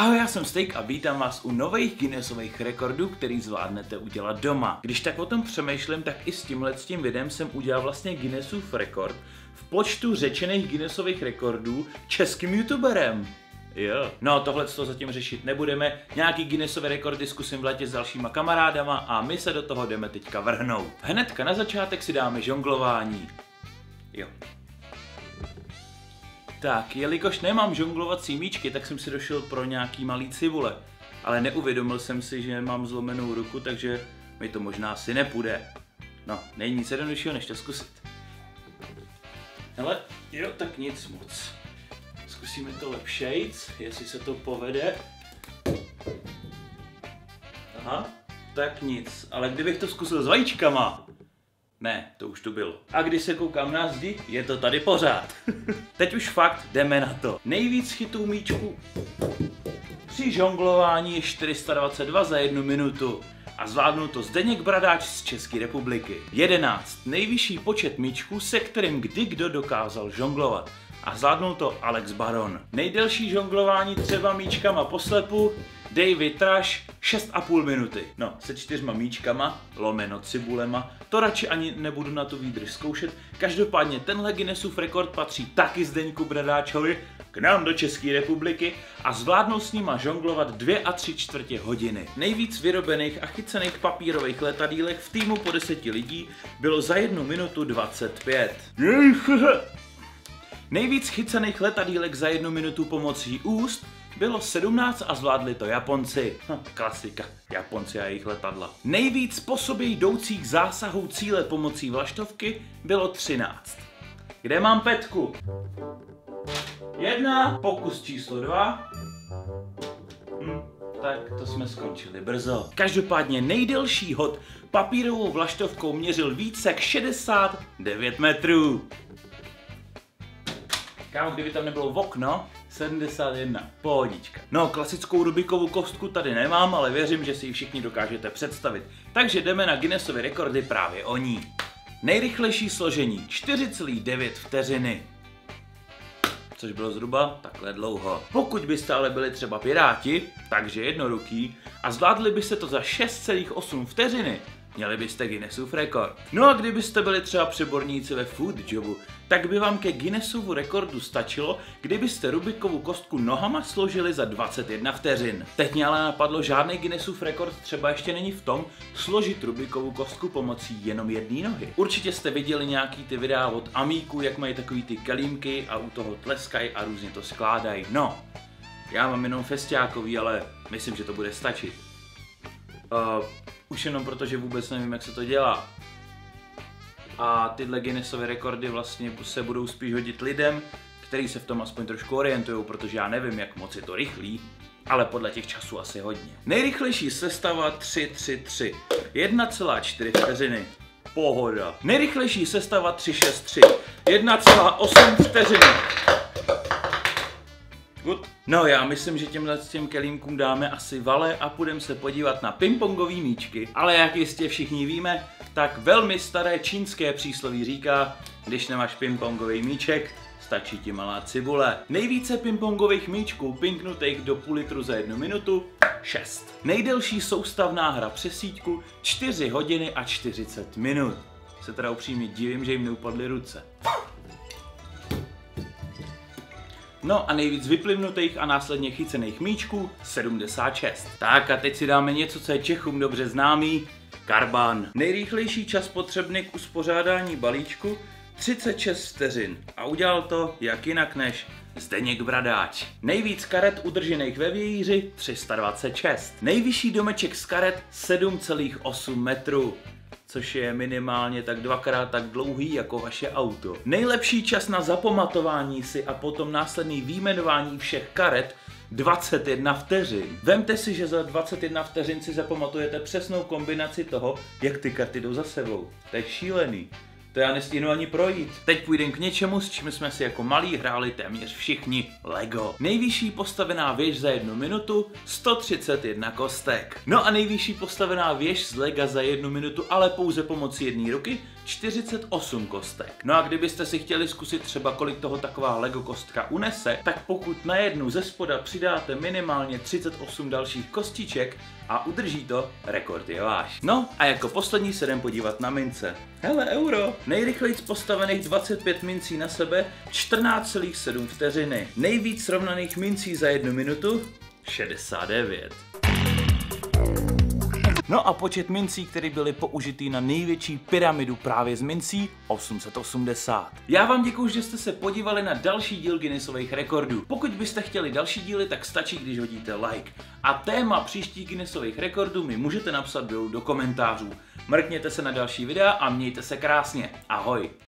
Ahoj, já jsem Steak a vítám vás u nových Guinnessových rekordů, který zvládnete udělat doma. Když tak o tom přemýšlím, tak i s tímhletím videem jsem udělal vlastně Guinnessův rekord v počtu řečených Guinnessových rekordů českým youtuberem. Jo. No, tohle to zatím řešit nebudeme. Nějaký Guinnessové rekordy zkusím v létě s dalšíma kamarádama a my se do toho jdeme teďka vrhnout. Hnedka na začátek si dáme žonglování. Jo. Tak, jelikož nemám žonglovací míčky, tak jsem si došel pro nějaký malý cibule. Ale neuvědomil jsem si, že mám zlomenou ruku, takže mi to možná asi nepůjde. No, není nic jednoduššího, než to zkusit. Ale jo, tak nic moc. Zkusíme to lepšejc, jestli se to povede. Aha, tak nic. Ale kdybych to zkusil s vajíčkama? Ne, to už tu bylo. A když se koukám na zdi, je to tady pořád. Teď už fakt jdeme na to. Nejvíc chytů míčku při žonglování je 422 za 1 minutu. A zvládnul to Zdeněk Bradáč z České republiky. 11. Nejvyšší počet míčků, se kterým kdy kdo dokázal žonglovat. A zvládnul to Alex Baron. Nejdelší žonglování třeba míčkama poslepu David Rush 6,5 minuty. No, se 4 míčkama, lomeno cibulema, to radši ani nebudu na tu výdrž zkoušet. Každopádně tenhle Guinnessův rekord patří taky Zdeňku Bradáčovi k nám do České republiky a zvládnul s nima žonglovat 2 3/4 hodiny. Nejvíc vyrobených a chycených papírových letadílek v týmu po 10 lidí bylo za 1 minutu 25. Nejvíc chycených letadílek za 1 minutu pomocí úst bylo 17 a zvládli to Japonci. Klasika, Japonci a jejich letadla. Nejvíc po sobě jdoucích zásahů cíle pomocí vlaštovky bylo 13. Kde mám petku? 1, pokus číslo 2. Tak to jsme skončili brzo. Každopádně nejdelší hod papírovou vlaštovkou měřil více jak 69 metrů. Kámo, kdyby tam nebylo okno, 71, pohodička. No, klasickou Rubikovou kostku tady nemám, ale věřím, že si ji všichni dokážete představit. Takže jdeme na Guinnessovy rekordy právě o ní. Nejrychlejší složení 4,9 vteřiny. Což bylo zhruba takhle dlouho. Pokud byste ale byli třeba piráti, takže jednoruký, a zvládli byste to za 6,8 vteřiny, měli byste Guinnessův rekord. No a kdybyste byli třeba přeborníci ve food jobu, tak by vám ke Guinnessovu rekordu stačilo, kdybyste Rubikovu kostku nohama složili za 21 vteřin. Teď mě ale napadlo, žádný Guinnessův rekord třeba ještě není v tom složit Rubikovu kostku pomocí jenom jedné nohy. Určitě jste viděli nějaký ty videa od amíků, jak mají takový ty kelímky a u toho tleskají a různě to skládají. No, já mám jenom festiákový, ale myslím, že to bude stačit. Už jenom proto, že vůbec nevím, jak se to dělá. A tyhle Guinnessové rekordy vlastně se budou spíš hodit lidem, kteří se v tom aspoň trošku orientují, protože já nevím, jak moc je to rychlý, ale podle těch časů asi hodně. Nejrychlejší sestava 3-3-3, 1,4 vteřiny. Pohoda. Nejrychlejší sestava 3-6-3, 1,8 vteřiny. Good. No, já myslím, že těm kelímkům dáme asi vale a půjdeme se podívat na pingpongový míčky. Ale jak jistě všichni víme, tak velmi staré čínské přísloví říká, když nemáš pingpongový míček, stačí ti malá cibule. Nejvíce pingpongových míčků pinknutých do půl litru za 1 minutu 6. Nejdelší soustavná hra přes síťku 4 hodiny a 40 minut. Se teda upřímně divím, že jim neupadly ruce. No a nejvíc vyplivnutých a následně chycených míčků 76. Tak a teď si dáme něco, co je Čechům dobře známý, karbán. Nejrychlejší čas potřebný k uspořádání balíčku 36 vteřin a udělal to jak jinak než Zdeněk Bradáč. Nejvíc karet udržených ve vějíři 326. Nejvyšší domeček z karet 7,8 metrů. Což je minimálně tak 2krát tak dlouhý jako vaše auto. Nejlepší čas na zapamatování si a potom následný výjmenování všech karet 21 vteřin. Vemte si, že za 21 vteřin si zapamatujete přesnou kombinaci toho, jak ty karty jdou za sebou. To je šílený. To já nestihnu ani projít. Teď půjdem k něčemu, s čím jsme si jako malí hráli téměř všichni, Lego. Nejvyšší postavená věž za 1 minutu 131 kostek. No a nejvyšší postavená věž z Lega za 1 minutu, ale pouze pomocí jedné ruky, 48 kostek. No a kdybyste si chtěli zkusit třeba kolik toho taková Lego kostka unese, tak pokud na jednu ze spoda přidáte minimálně 38 dalších kostiček a udrží to, rekord je váš. No a jako poslední se jdem podívat na mince. Hele, euro. Nejrychlejc postavených 25 mincí na sebe 14,7 vteřiny. Nejvíc srovnaných mincí za 1 minutu 69. No a počet mincí, které byly použitý na největší pyramidu právě z mincí, 880. Já vám děkuju, že jste se podívali na další díl Guinnessových rekordů. Pokud byste chtěli další díly, tak stačí, když hodíte like. A téma příštích Guinnessových rekordů mi můžete napsat dolů do komentářů. Mrkněte se na další videa a mějte se krásně. Ahoj!